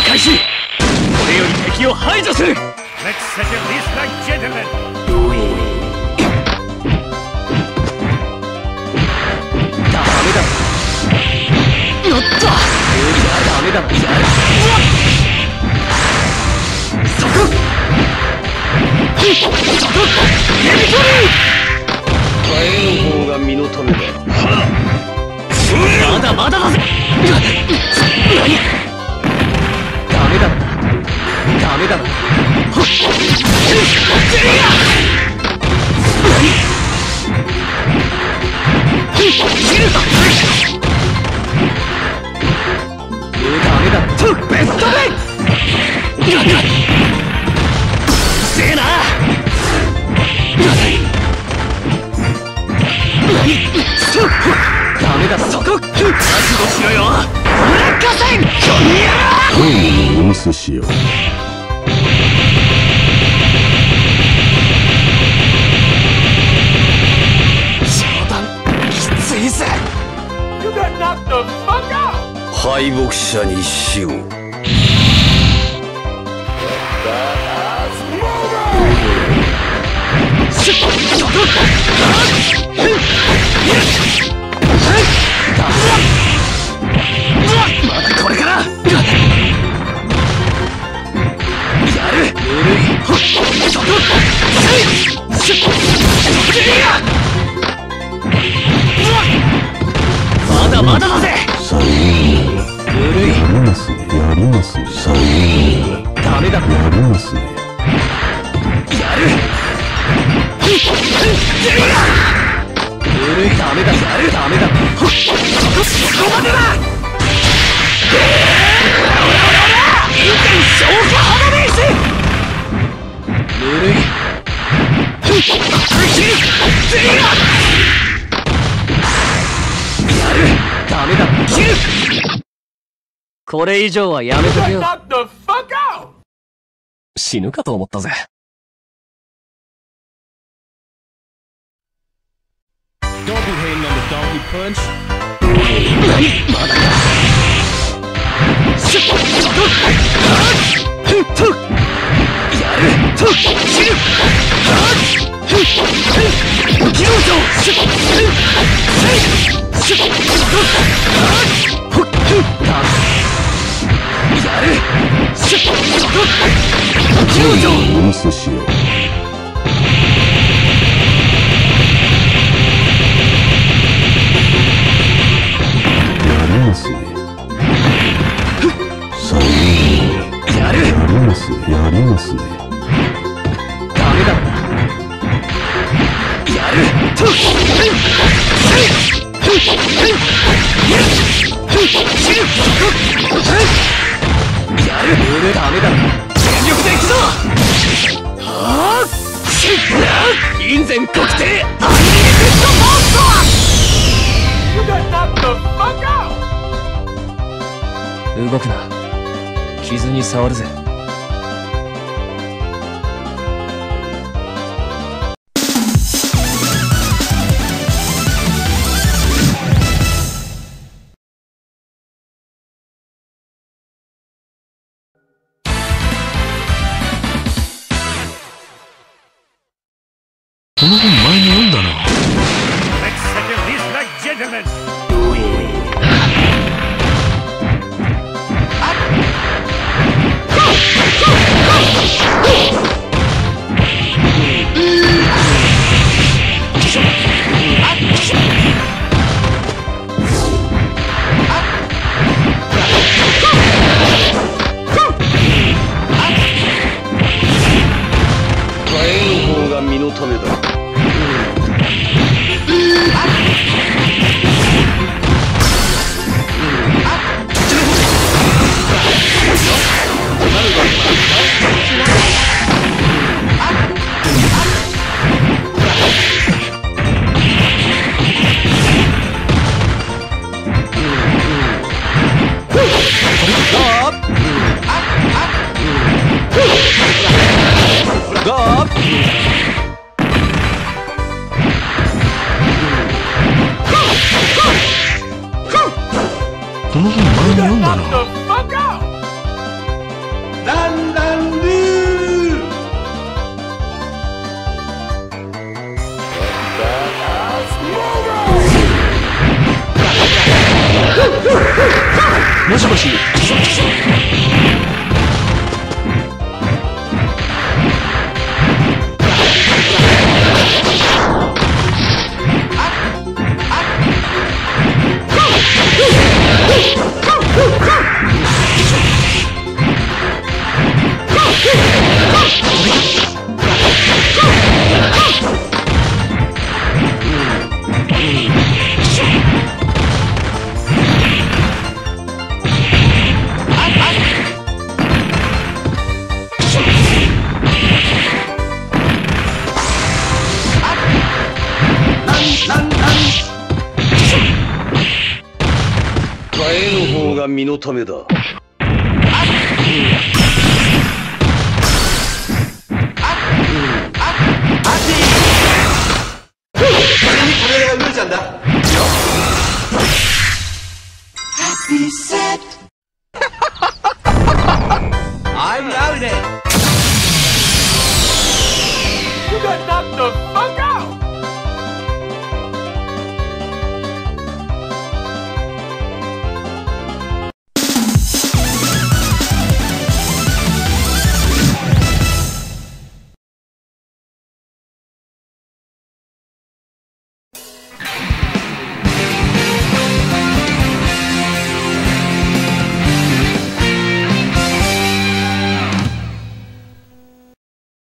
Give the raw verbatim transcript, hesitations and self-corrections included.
開始。これより敵を排除する。 Let's settle this like gentlemen. ダメだ。よっと。ダメだ。やる。そこ。そこ。エビトリー。耐えの方が身のためだ。まだまだだぜ。ダメだ。ダメだ。ほっ。切るぞ。ダメだ。トゥベストメイ。せえな。ダメだ。そこ。覚悟しろよ。落下線。 声をお見せしよう。 敗北者に死を。まだこれから。やる。ぬるい。まだまだだぜ。 さんにやりますね。やりますね。さんにダメだ。 やりますね。 やる。ぬるい。ダメだ。やる。ダメだ。そこまでだ。以前消化花ベース。ぬるい。やる。ダメだ。切る。これ以上はやめとけよ。死ぬかと思ったぜ。何？まだか。やる。切る。機動上。やる。機動上。 お見せしよう。やりますね。さんにやる。 やりますね。やりますね。 ダメだ。やる。やる。ダメだ。全力で行くぞ。はあ。院前国定アンリミテッドモンスト。動くな。傷に触るぜ。 この本前に読んだな。 替えの方が身のためだ。 この本前に読んだな。 もしもし。 身のためだ。 Happy